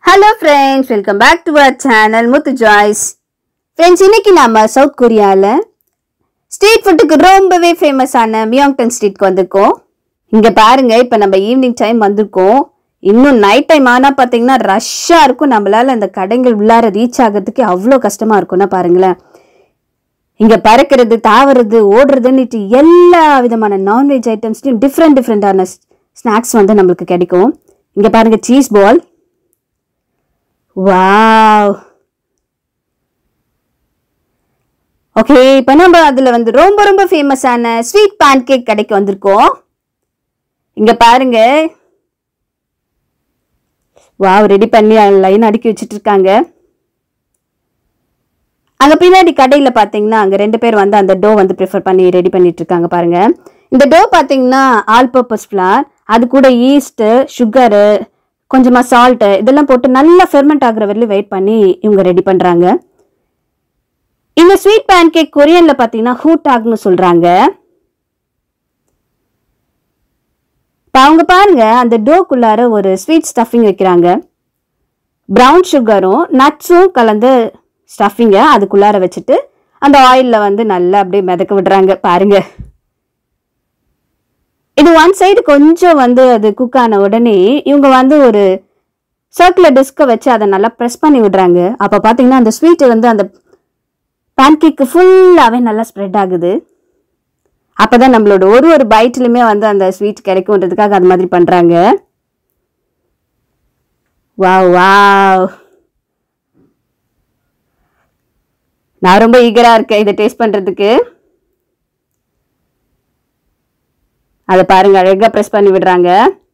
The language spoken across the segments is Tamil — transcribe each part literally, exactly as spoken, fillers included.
Hello friends, welcome back to our channel Muthu Joyce. Friends, இன்னைக்கு நாம சவுத் கொரியால ஸ்ட்ரீட் ஃபுட்டுக்கு ரொம்பவே ஃபேமஸான மியோங்டன் ஸ்ட்ரீட்க்கு வந்திருக்கோம். இங்க பாருங்க, இப்ப நம்ம ஈவினிங் டைம் வந்திருக்கோம். இன்னும் நைட் டைம் ஆனா பாத்தீங்கன்னா ரஷ்ஷா இருக்கும். நம்மளால அந்த கடைகள் உள்ளார ரீச் ஆகிறதுக்கு அவ்வளோ கஷ்டமா இருக்கும்னா பாருங்களேன். இங்க பறக்கிறது, தாவறது, ஓடுறதுன்னுட்டு எல்லா விதமான நான்வெஜ் ஐட்டம்ஸ்லையும் டிஃப்ரெண்ட் டிஃப்ரெண்டான ஸ்நாக்ஸ் வந்து நம்மளுக்கு கிடைக்கும். இங்க பாருங்க, சீஸ் பால். வாவ். ஓகே, இப்போ நம்ம அதுல வந்து ரொம்ப ரொம்ப ஃபேமஸான ஸ்வீட் பேன் கேக் கடைக்கு வந்திருக்கோம். இங்க பாருங்க, வாவ், ரெடி பண்ணி லைன் அடுக்கி வச்சுட்டு இருக்காங்க. அங்க பின்னாடி கடையில பாத்தீங்கன்னா அங்க ரெண்டு பேர் வந்து அந்த டோ வந்து ப்ரிஃபர் பண்ணி ரெடி பண்ணிட்டு இருக்காங்க. பாருங்க, இந்த டோ பாத்தீங்கன்னா ஆல் பர்பஸ் ஃப்ளார், அது கூட ஈஸ்ட், சுகரு, கொஞ்சமா சால்ட் இதெல்லாம் போட்டு நல்லா ஃபெர்மெண்ட் ஆகுற வரையிலும் வெயிட் பண்ணி இவங்க ரெடி பண்றாங்க. இந்த ஸ்வீட் பேன் கேக் கொரியன்ல பாத்தீங்கன்னா ஹூடாக்னு சொல்றாங்க. அவங்க பாருங்க, அந்த டோக்குள்ளார ஒரு ஸ்வீட் ஸ்டஃபிங் வைக்கிறாங்க. ப்ரௌன் சுகரும் நட்ஸும் கலந்து ஸ்டஃபிங்க அதுக்குள்ளார வச்சுட்டு அந்த ஆயில்ல வந்து நல்லா அப்படியே மிதக்க விடுறாங்க. பாருங்க, இது ஒன் சைடு கொஞ்சம் வந்து அது குக் ஆன உடனே இவங்க வந்து ஒரு சர்க்குலர் டிஸ்கை வச்சு அதை நல்லா ப்ரெஸ் பண்ணி விடுறாங்க. அப்போ பார்த்தீங்கன்னா அந்த ஸ்வீட் வந்து அந்த பேன் கேக்கு ஃபுல்லாகவே நல்லா ஸ்ப்ரெட் ஆகுது. அப்போ தான் நம்மளோட ஒரு ஒரு பைட்லையுமே வந்து அந்த ஸ்வீட் கிடைக்கும்ன்றதுக்காக அது மாதிரி பண்ணுறாங்க. வாவ் வாவ், நான் ரொம்ப ஈகராக இருக்கேன் இதை டேஸ்ட் பண்ணுறதுக்கு. அதை பாருங்க, அழகா ப்ரெஸ் பண்ணி விடுறாங்க.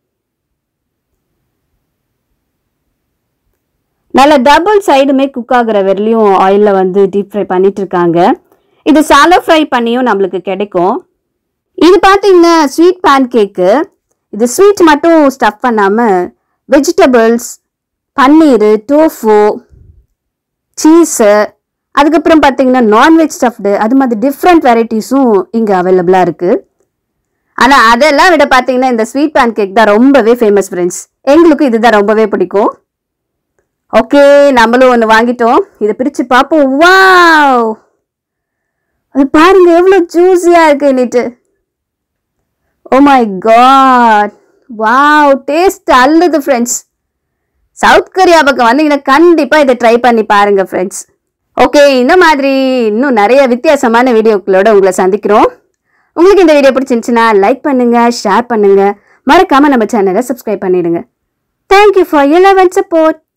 நல்ல டபுள் சைடுமே குக் ஆகுற வரையிலையும் ஆயிலில் வந்து டீப் ஃப்ரை பண்ணிட்டு இருக்காங்க. இது சாலோ ஃப்ரை பண்ணியும் நம்மளுக்கு கிடைக்கும். இது பார்த்தீங்கன்னா ஸ்வீட் பேன் கேக்கு. இது ஸ்வீட் மட்டும் ஸ்டஃப் பண்ணாமல் வெஜிடபிள்ஸ், பன்னீர், டோஃபு, சீஸு, அதுக்கப்புறம் பார்த்தீங்கன்னா நான்வெஜ் ஸ்டஃப்டு, அது மாதிரி டிஃப்ரெண்ட் வெரைட்டிஸும் இங்கே அவைலபிளாக இருக்குது. ஆனால் அதெல்லாம் விட பார்த்தீங்கன்னா இந்த ஸ்வீட் பேன் கேக் தான் ரொம்பவே ஃபேமஸ் ஃப்ரெண்ட்ஸ். எங்களுக்கும் இதுதான் ரொம்பவே பிடிக்கும். ஓகே, நம்மளும் ஒன்று வாங்கிட்டோம். இதை பிரித்து பார்ப்போம். வாவ், அது பாருங்க எவ்வளோ ஜூஸியாக இருக்கு இன்னிட்டு. Oh my god, wow, taste அல்லது ஃப்ரெண்ட்ஸ். சவுத் கொரியா பக்கம் வந்தீங்கன்னா கண்டிப்பாக இதை ட்ரை பண்ணி பாருங்க ஃப்ரெண்ட்ஸ். ஓகே, இந்த மாதிரி இன்னும் நிறைய வித்தியாசமான வீடியோக்களோட உங்களை சந்திக்கிறோம். உங்களுக்கு இந்த வீடியோ பிடிச்சிருந்துச்சுன்னா லைக் பண்ணுங்க, ஷேர் பண்ணுங்க, மறக்காம நம்ம சேனலை சப்ஸ்கிரைப் பண்ணிடுங்க. Thank you for your love and support.